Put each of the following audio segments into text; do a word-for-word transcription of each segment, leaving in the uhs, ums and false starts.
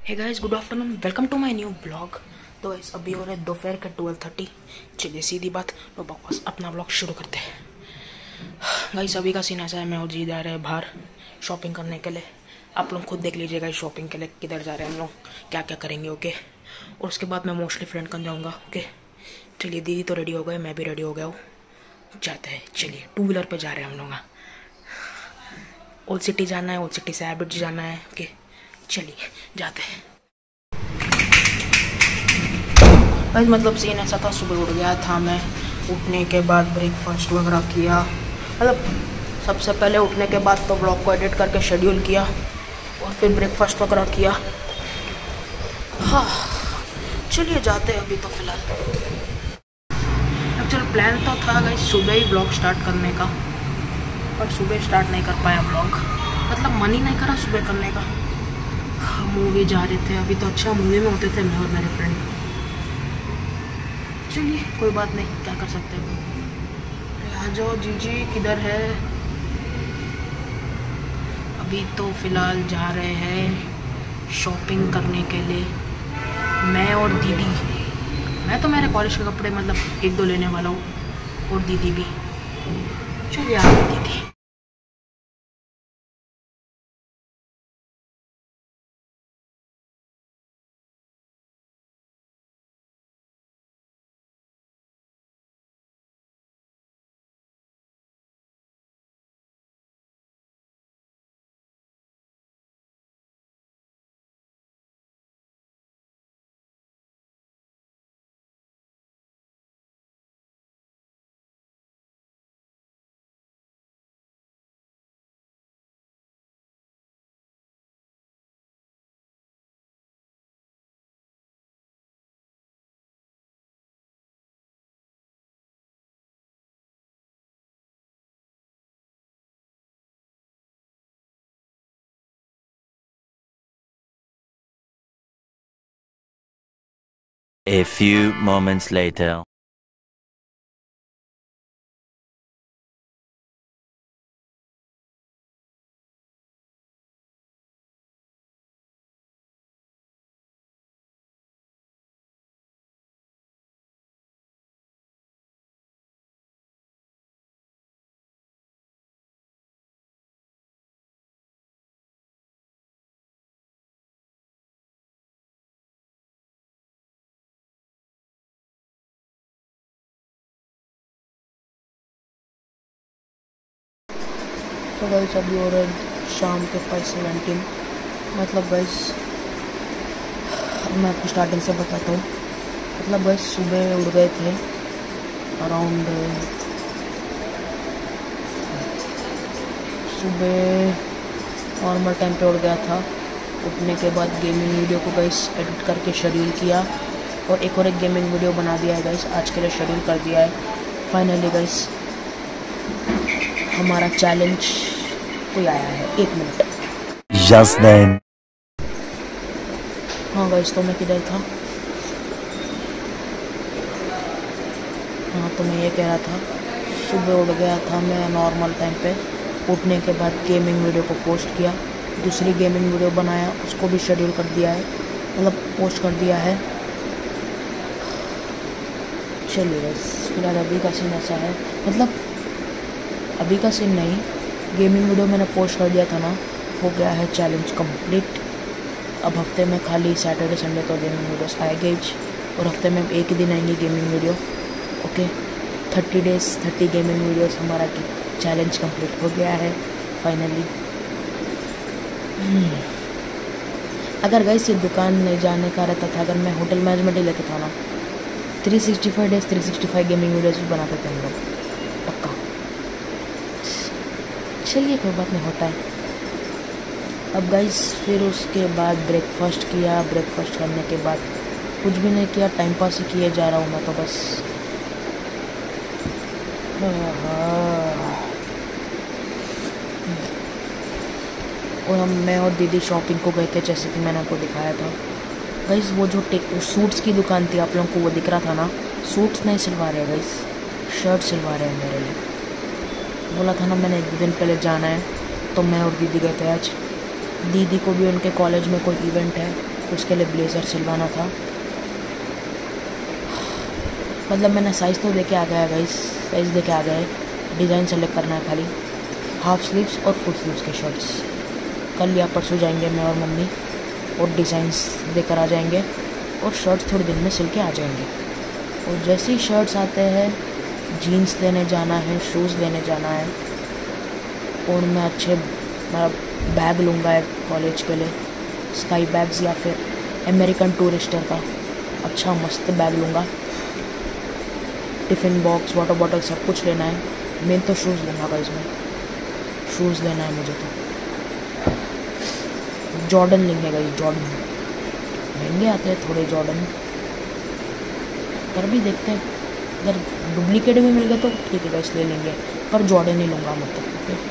Hey guys, good afternoon, welcome to my new blog. तो guys अभी हो रहे दोपहर के ट्वेल्व थर्टी। चलिए सीधी बात, तो बकवास अपना ब्लॉग शुरू करते हैं। गाइस अभी का सीन ऐसा है, मैं और जी जा रहे हैं बाहर शॉपिंग करने के लिए। आप लोग खुद देख लीजिए गाइस शॉपिंग के लिए किधर जा रहे हैं हम लोग, क्या क्या करेंगे। ओके, और उसके बाद मैं मोस्टली फ्रेंड कर जाऊँगा। ओके चलिए, दीदी तो रेडी हो गए, मैं भी रेडी हो गया हूँ, जाते हैं। चलिए टू व्हीलर पर जा रहे हैं हम लोग। ओल्ड सिटी जाना है, ओल्ड सिटी से हैबिट जाना है। ओके चलिए जाते हैं। बस मतलब सीन ऐसा था, सुबह उठ गया था मैं। उठने के बाद ब्रेकफास्ट वगैरह किया, मतलब सबसे पहले उठने के बाद तो ब्लॉग को एडिट करके शेड्यूल किया और फिर ब्रेकफास्ट वगैरह किया। हाँ चलिए जाते हैं अभी तो फ़िलहाल। एक्चुअल प्लान तो था गाइस सुबह ही ब्लॉग स्टार्ट करने का, पर सुबह स्टार्ट नहीं कर पाया ब्लॉग, मतलब मन ही नहीं करा सुबह करने का। मूवी जा रहे थे अभी तो, अच्छा मूवी में होते थे मैं और मेरे फ्रेंड। चलिए कोई बात नहीं, क्या कर सकते हैं। आ जाओ जीजी, किधर है? अभी तो फ़िलहाल जा रहे हैं शॉपिंग करने के लिए, मैं और दीदी। मैं तो मेरे कॉलेज के कपड़े मतलब एक दो लेने वाला हूँ, और दीदी भी। चलिए आ गई दीदी। A few moments later. तो गाइस अभी हो रहा है शाम के फाइव सेवेंटीन। मतलब गाइस मैं आपको स्टार्टिंग से बताता हूँ। मतलब गाइस सुबह उठ गए थे अराउंड, सुबह नॉर्मल टाइम पे उठ गया था। उठने के बाद गेमिंग वीडियो को गाइस एडिट करके शेड्यूल किया, और एक और एक गेमिंग वीडियो बना दिया है गाइस, आज के लिए शेड्यूल कर दिया है। फाइनली गाइस हमारा चैलेंज कोई आया है। एक मिनट। Just then. हाँ गाइस, तो मैं किधर था? हाँ तो मैं ये कह रहा था, सुबह उठ गया था मैं नॉर्मल टाइम पे। उठने के बाद गेमिंग वीडियो को पोस्ट किया, दूसरी गेमिंग वीडियो बनाया, उसको भी शेड्यूल कर दिया है, मतलब पोस्ट कर दिया है। चलिए गाइस फिलहाल अभी का सीन ऐसा है, मतलब अभी का सीन नहीं, गेमिंग वीडियो मैंने पोस्ट कर दिया था ना, हो गया है चैलेंज कंप्लीट। अब हफ्ते में खाली सैटरडे संडे तो गेमिंग वीडियोस आएंगे ही, और हफ्ते में एक ही दिन आएंगी gaming video. Okay, thirty days thirty gaming videos, हमारा चैलेंज कंप्लीट हो गया है फाइनली। अगर गाइस ये दुकान नहीं जाने का रहता था, अगर मैं होटल मैनेजमेंट ही लेता था ना, three sixty five days three sixty five gaming videos भी बनाते थे हम लोग, पक्का। चलिए कोई बात नहीं, होता है। अब गाइस फिर उसके बाद ब्रेकफास्ट किया, ब्रेकफास्ट करने के बाद कुछ भी नहीं किया, टाइम पास ही किए जा रहा हूँ मैं तो बस। और हम मैं और दीदी शॉपिंग को गए थे, जैसे कि मैंने आपको दिखाया था गाइस। वो जो टेक सूट्स की दुकान थी, आप लोगों को वो दिख रहा था ना, सूट्स नहीं सिलवा रहे गाइस, शर्ट सिलवा रहे हैं मेरे लिए। बोला था ना मैंने एक दो दिन पहले जाना है, तो मैं और दीदी गए थे आज। दीदी को भी उनके कॉलेज में कोई इवेंट है, उसके लिए ब्लेज़र सिलवाना था। मतलब मैंने साइज़ तो देके आ गया है गाइस, साइज़ देके आ गया है, डिज़ाइन सेलेक्ट करना है खाली। हाफ स्लीव्स और फुल स्लीव्स के शर्ट्स कल या परसों जाएंगे मैं और मम्मी, और डिज़ाइंस देकर आ जाएंगे, और शर्ट्स थोड़े दिन में सिल के आ जाएंगे। और जैसे ही शर्ट्स आते हैं, जीन्स लेने जाना है, शूज़ लेने जाना है, और मैं अच्छे मेरा बैग लूँगा एक कॉलेज के लिए, स्काई बैग्स या फिर अमेरिकन टूरिस्टर का अच्छा मस्त बैग लूँगा। टिफ़िन बॉक्स, वाटर बॉटल सब कुछ लेना है। मेन तो शूज़ लूँगा गाइस, में शूज़ लेना है मुझे तो। जॉर्डन लेंगे गाइस, जॉर्डन महंगे आते हैं थोड़े जॉर्डन, पर भी देखते हैं, अगर डुप्लीकेट भी मिल गए तो ठीक है गाइस ले लेंगे, पर जॉर्डन ही लूँगा मतलब। ओके,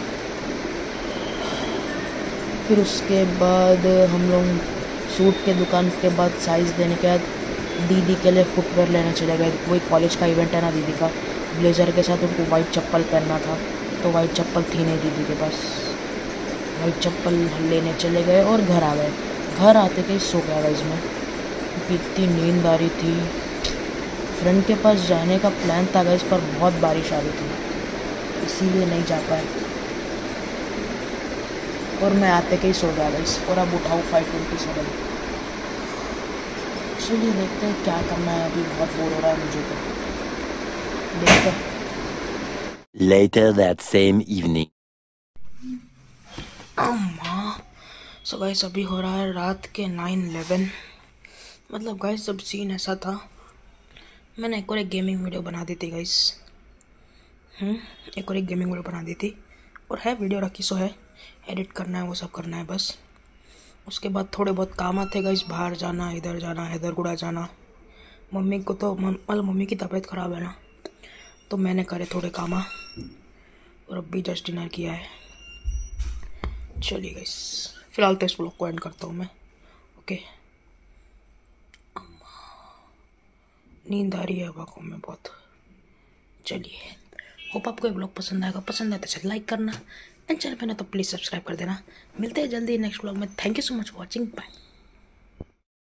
फिर उसके बाद हम लोग सूट के दुकान के बाद साइज़ देने के बाद दीदी के लिए फुटवेयर लेने चले गए। वही कॉलेज का इवेंट है ना दीदी का, ब्लेज़र के साथ उनको वाइट चप्पल पहनना था, तो वाइट चप्पल थी नहीं दीदी के पास। वाइट चप्पल लेने चले गए और घर आ गए। घर आते के सो गया गाइस मैं, क्योंकि इतनी नींद आ रही थी। फ्रेंड के पास जाने का प्लान था गाइस, पर बहुत बारिश आ रही थी, इसीलिए नहीं जा पाए, और मैं आते के ही सो गया गाइस। और अब उठाऊँ फाइव ट्वेंटी सेवन। चलिए देखते हैं क्या करना है, अभी बहुत बोर हो रहा है मुझे तो, देखते हैं। Later that same evening. अम्मा, सो गाइस अभी हो रहा है रात के नाइन इलेवन। मतलब गाइस जब सीन ऐसा था, मैंने एक और एक गेमिंग वीडियो बना दी थी गाइस, हम्म एक और एक गेमिंग वीडियो बना दी थी, और है वीडियो रखी सो है, एडिट करना है, वो सब करना है बस। उसके बाद थोड़े बहुत काम आते गाइस, बाहर जाना, इधर जाना, हैदरगुड़ा जाना। मम्मी को तो मतलब मम्मी की तबीयत ख़राब है ना, तो मैंने करे थोड़े काम, और अब भी जस्ट डिनर किया है। चलिए गाइस, फिलहाल तो इस ब्लॉग को एंड करता हूँ मैं। ओके, नींद आ रही है अब आँखों में बहुत। चलिए, होप आपको ये ब्लॉग पसंद आएगा, पसंद आए तो इसे लाइक करना, एंड चैनल पे ना तो प्लीज़ सब्सक्राइब कर देना। मिलते हैं जल्दी नेक्स्ट ब्लॉग में। Thank you so much for watching, bye.